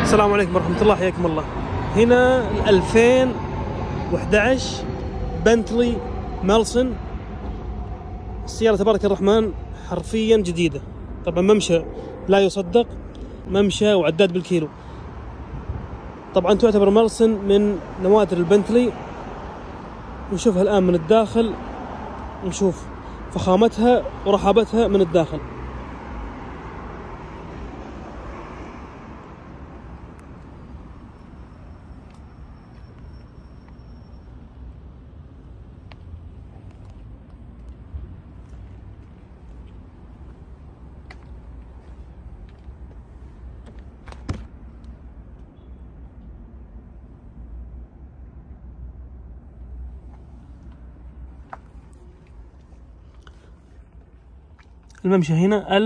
السلام عليكم ورحمة الله، حياكم الله. هنا 2011 بنتلي ميلسون. السيارة تبارك الرحمن حرفيا جديدة. طبعا ممشى لا يصدق، ممشى وعداد بالكيلو. طبعا تعتبر ميلسون من نوادر البنتلي. نشوفها الآن من الداخل، نشوف فخامتها ورحابتها من الداخل. الممشى هنا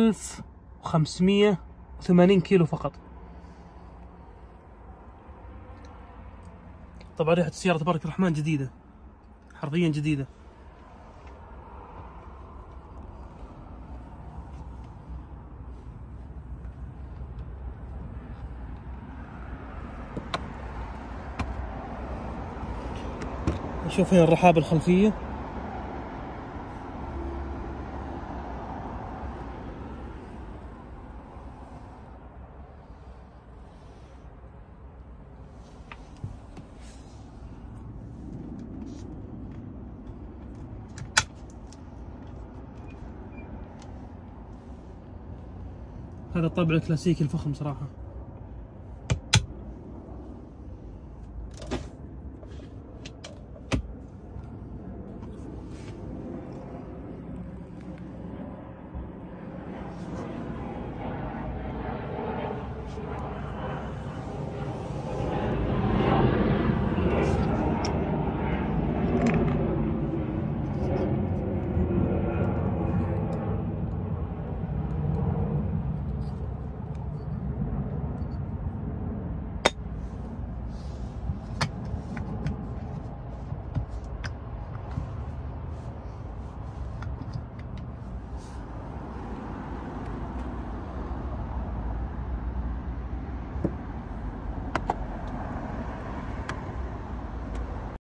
1580 كيلو فقط. طبعا ريحة السيارة تبارك الرحمن جديدة، حرفيا جديدة. نشوف هنا الرحابة الخلفية. هذا الطابع الكلاسيكي الفخم صراحة.